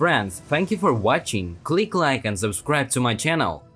friends, thank you for watching, click like and subscribe to my channel.